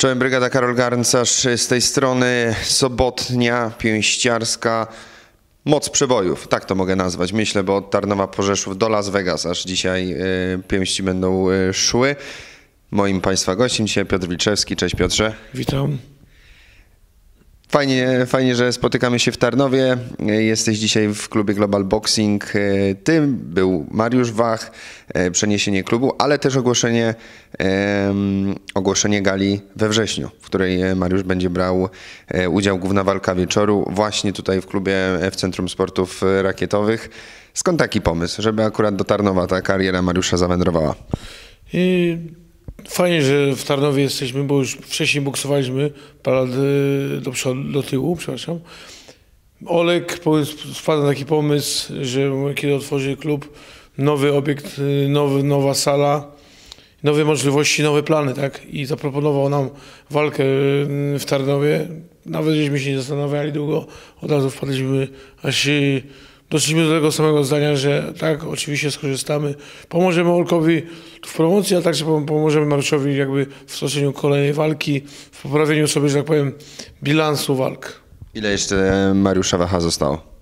Czołem, brygada Karol Garncarz z tej strony, sobotnia, pięściarska moc przebojów, tak to mogę nazwać, myślę, bo od Tarnowa po Rzeszów do Las Vegas, aż dzisiaj pięści będą szły. Moim Państwa gościem dzisiaj Piotr Wilczewski. Cześć Piotrze. Witam. Fajnie, że spotykamy się w Tarnowie. Jesteś dzisiaj w klubie Global Boxing. Tym był Mariusz Wach, przeniesienie klubu, ale też ogłoszenie gali we wrześniu, w której Mariusz będzie brał udział, główna walka wieczoru, właśnie tutaj w klubie w Centrum Sportów Rakietowych. Skąd taki pomysł, żeby akurat do Tarnowa ta kariera Mariusza zawędrowała? Fajnie, że w Tarnowie jesteśmy, bo już wcześniej boksowaliśmy parę lat do tyłu, przepraszam. Olek wpadł na taki pomysł, że kiedy otworzy klub, nowy obiekt, nowa sala, nowe możliwości, nowe plany, tak? I zaproponował nam walkę w Tarnowie. Nawet żeśmy się nie zastanawiali długo, od razu wpadliśmy, aż doszliśmy do tego samego zdania, że tak, oczywiście skorzystamy. Pomożemy Olkowi w promocji, a także pomożemy Mariuszowi jakby w stoczeniu kolejnej walki, w poprawieniu sobie, że tak powiem, bilansu walk. Ile jeszcze Mariusza Wacha zostało?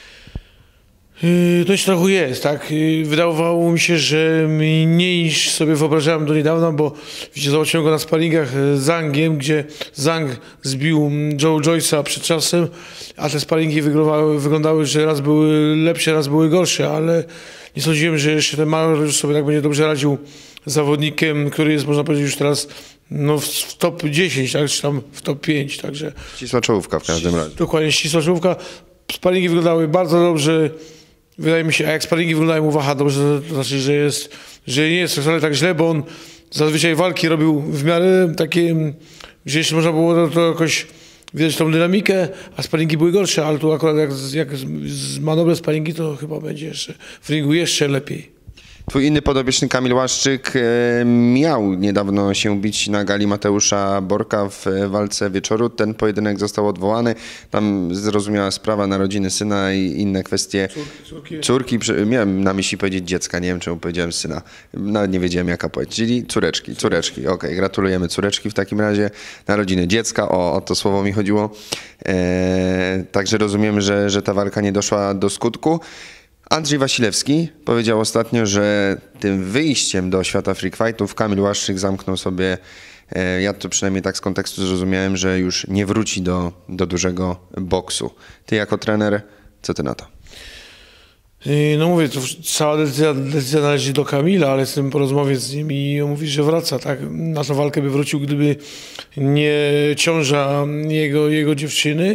To jeszcze trochę jest, tak? Wydawało mi się, że mniej niż sobie wyobrażałem do niedawna, bo zobaczyłem go na sparingach z Zangiem, gdzie Zang zbił Joe Joyce'a przed czasem, a te sparingi wyglądały, że raz były lepsze, raz były gorsze, ale nie sądziłem, że jeszcze ten Mariusz sobie tak będzie dobrze radził z zawodnikiem, który jest, można powiedzieć, już teraz w top 10, tak? Czy tam w top 5, także... Ścisła czołówka w każdym razie. Dokładnie, ścisła czołówka. Sparingi wyglądały bardzo dobrze. Wydaje mi się, a jak sparingi wyglądają u Wacha dobrze, to znaczy, że nie jest wcale tak źle, bo on zazwyczaj walki robił w miarę takie, gdzie jeszcze można było to jakoś widać tą dynamikę, a sparingi były gorsze, ale tu akurat jak ma dobre sparingi, to chyba będzie jeszcze w ringu jeszcze lepiej. Twój inny podobieczny Kamil Łaszczyk miał niedawno się bić na gali Mateusza Borka w walce wieczoru. Ten pojedynek został odwołany. Tam zrozumiała sprawa narodziny syna i inne kwestie. Córki. Miałem na myśli powiedzieć dziecka, nie wiem czemu powiedziałem syna. Nawet nie wiedziałem jaka powiedzieć. Czyli córeczki. Okej, gratulujemy córeczki w takim razie. Narodziny dziecka, o to słowo mi chodziło. Także rozumiem, że ta walka nie doszła do skutku. Andrzej Wasilewski powiedział ostatnio, że tym wyjściem do świata freak fightów Kamil Łaszczyk zamknął sobie, ja to przynajmniej tak z kontekstu zrozumiałem, że już nie wróci do dużego boksu. Ty jako trener, co ty na to? No mówię, to cała decyzja należy do Kamila, ale jestem po rozmowie z nim i on mówi, że wraca, tak? Na tą walkę by wrócił, gdyby nie ciąża jego dziewczyny.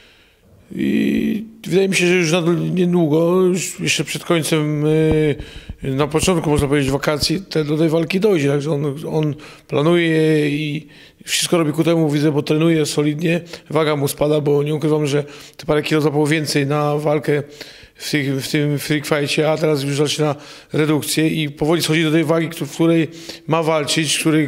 I wydaje mi się, że już niedługo, już jeszcze przed końcem, na początku można powiedzieć wakacji, do tej walki dojdzie. Także on planuje i wszystko robi ku temu, widzę, bo trenuje solidnie. Waga mu spada, bo nie ukrywam, że te parę kilo zapał więcej na walkę w tym freak fightie, a teraz już zaczyna redukcję i powoli schodzi do tej wagi, w której ma walczyć, której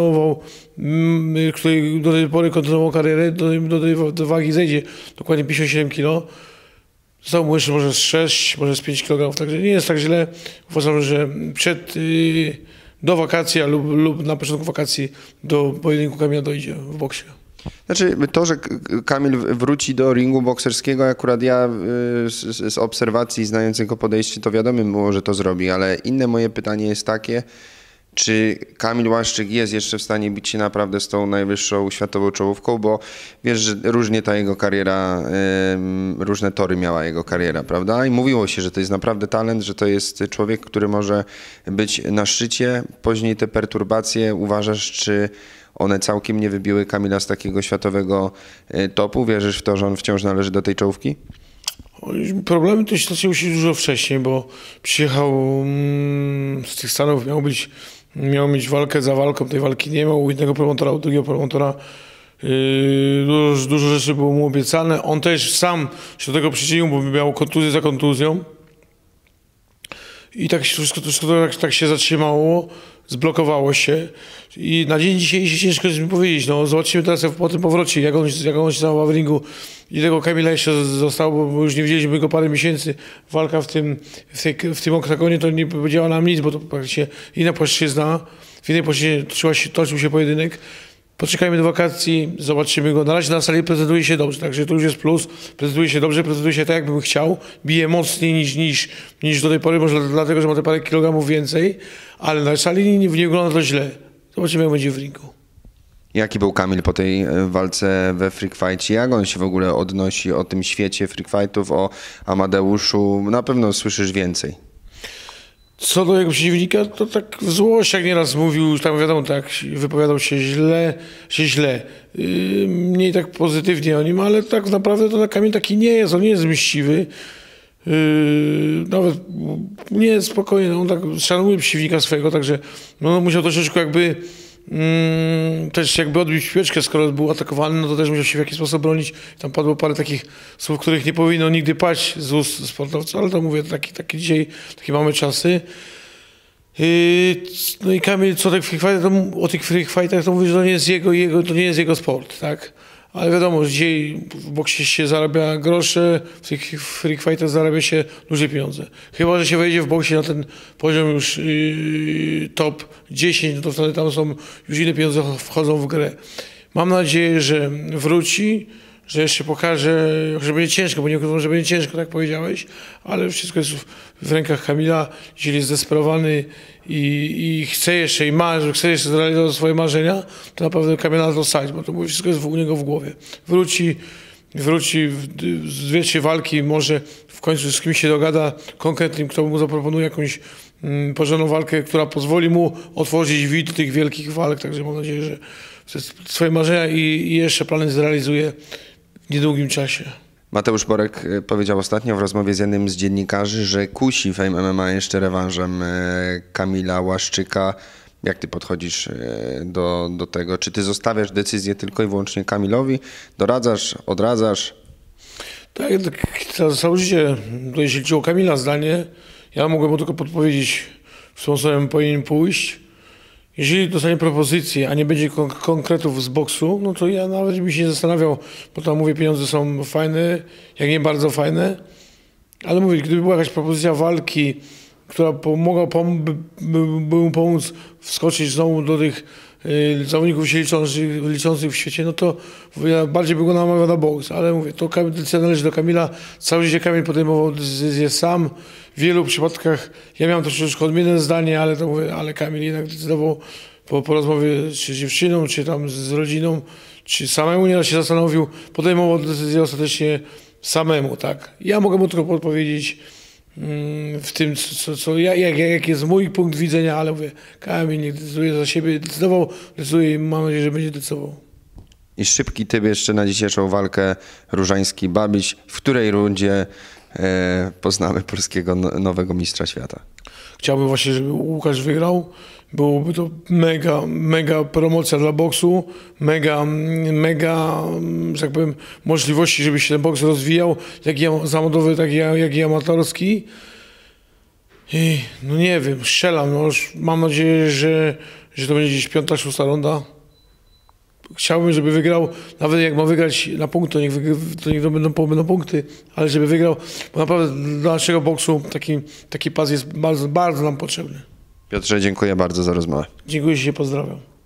do tej pory kontynuował karierę, do wagi zejdzie dokładnie 57 kg. Zostało mu jeszcze może z 6, może z 5 kg, także nie jest tak źle. Uważam, że do wakacji lub na początku wakacji do pojedynku Kamila dojdzie w boksie. Znaczy to, że Kamil wróci do ringu bokserskiego, akurat ja z obserwacji znając jego podejście, to wiadomo było, że to zrobi, ale inne moje pytanie jest takie, czy Kamil Łaszczyk jest jeszcze w stanie bić się naprawdę z tą najwyższą światową czołówką, bo wiesz, że różnie ta jego kariera, różne tory miała jego kariera, prawda? I mówiło się, że to jest naprawdę talent, że to jest człowiek, który może być na szczycie. Później te perturbacje, uważasz, czy one całkiem nie wybiły Kamila z takiego światowego topu? Wierzysz w to, że on wciąż należy do tej czołówki? Problemy to się zaczęły się dużo wcześniej, bo przyjechał z tych Stanów, miał mieć walkę za walką, tej walki nie miał, u jednego promotora, u drugiego promotora. Dużo rzeczy było mu obiecane. On też sam się do tego przyczynił, bo miał kontuzję za kontuzją. I tak wszystko tak się zatrzymało, zblokowało się. I na dzień dzisiejszy ciężko jest mi powiedzieć. No, zobaczymy teraz po tym powrocie, jak on się zachowa w ringu. I tego Kamila jeszcze zostało, bo już nie widzieliśmy go parę miesięcy. Walka w tym oktagonie to nie powiedziała nam nic, bo to praktycznie inna płaszczyzna. W innej płaszczyźnie toczył się pojedynek. Poczekajmy do wakacji, zobaczymy go. Na razie na sali prezentuje się dobrze, także to już jest plus. Prezentuje się dobrze, prezentuje się tak, jakbym chciał. Bije mocniej niż do tej pory, może dlatego, że ma te parę kilogramów więcej, ale na sali nie wygląda to źle. Zobaczymy, jak będzie w ringu. Jaki był Kamil po tej walce we Freak Fightie? Jak on się w ogóle odnosi o tym świecie Freak Fightów, o Amadeuszu? Na pewno słyszysz więcej. Co do jego przeciwnika, to tak w złościach nieraz mówił, tam wiadomo, tak wypowiadał się źle. Mniej tak pozytywnie o nim, ale tak naprawdę to Kamil taki nie jest, on nie jest mściwy. Nawet nie jest spokojny, on tak szanuje przeciwnika swojego, także no, musiał troszeczkę jakby też jakby odbić piłeczkę, skoro był atakowany, no to też musiał się w jakiś sposób bronić. Tam padło parę takich słów, których nie powinno nigdy paść z ust sportowca, ale to mówię, takie dzisiaj, takie mamy czasy. No i Kamil, co o tych freak fightach, to mówi, że to nie jest jego sport, tak? Ale wiadomo, że dzisiaj w boksie się zarabia grosze, w tych freak fightach zarabia się duże pieniądze. Chyba że się wejdzie w boksie na ten poziom już top 10, no to wtedy tam są już inne pieniądze wchodzą w grę. Mam nadzieję, że wróci, że jeszcze pokaże, że będzie ciężko, bo nie ukrywam, że będzie ciężko, tak powiedziałeś, ale wszystko jest w rękach Kamila. Jeśli jest zdesperowany i chce jeszcze chce jeszcze zrealizować swoje marzenia, to naprawdę Kamila na to stać, bo to wszystko jest u niego w głowie. Wróci z 2-3 walki, może w końcu z kimś się dogada konkretnym, kto mu zaproponuje jakąś porządną walkę, która pozwoli mu otworzyć widok tych wielkich walk, także mam nadzieję, że swoje marzenia i jeszcze plany zrealizuje w niedługim czasie. Mateusz Borek powiedział ostatnio w rozmowie z jednym z dziennikarzy, że kusi Fame MMA jeszcze rewanżem Kamila Łaszczyka. Jak ty podchodzisz do tego? Czy ty zostawiasz decyzję tylko i wyłącznie Kamilowi? Doradzasz, odradzasz? Tak, całkowicie, jeśli chodzi o Kamila zdanie, ja mogłem mu tylko podpowiedzieć, w którą stronę powinien pójść. Jeżeli dostanie propozycję, a nie będzie konkretów z boksu, no to ja nawet bym się nie zastanawiał, bo tam mówię, pieniądze są fajne, jak nie bardzo fajne, ale mówię, gdyby była jakaś propozycja walki, która mogłaby mu pomóc wskoczyć znowu do tych zawodników się liczących w świecie, no to ja bardziej bym go namawiał na boks, ale mówię, to decyzja należy do Kamila. Całe życie Kamil podejmował decyzję sam. W wielu przypadkach ja miałem troszeczkę odmienne zdanie, ale to mówię, ale Kamil jednak decydował po rozmowie czy z dziewczyną, czy tam z rodziną, czy samemu nieraz się zastanowił, podejmował decyzję ostatecznie samemu, tak. Ja mogę mu tylko podpowiedzieć w tym, jak jest mój punkt widzenia, ale mówię, Kamil niech decyduje za siebie, decyduje i mam nadzieję, że będzie decydował. I szybki typ jeszcze na dzisiejszą walkę Różański-Babiś. W której rundzie poznamy polskiego nowego mistrza świata? Chciałbym właśnie, żeby Łukasz wygrał. Byłoby to mega promocja dla boksu, mega, że tak powiem, możliwości, żeby się ten boks rozwijał, jak i zawodowy, tak jak i amatorski. I no nie wiem, strzelam, no już mam nadzieję, że to będzie gdzieś 5-6 runda. Chciałbym, żeby wygrał, nawet jak ma wygrać na punkt, to niech to będą punkty, ale żeby wygrał, bo naprawdę dla naszego boksu taki pas jest bardzo, bardzo nam potrzebny. Piotrze, dziękuję bardzo za rozmowę. Dziękuję, się pozdrawiam.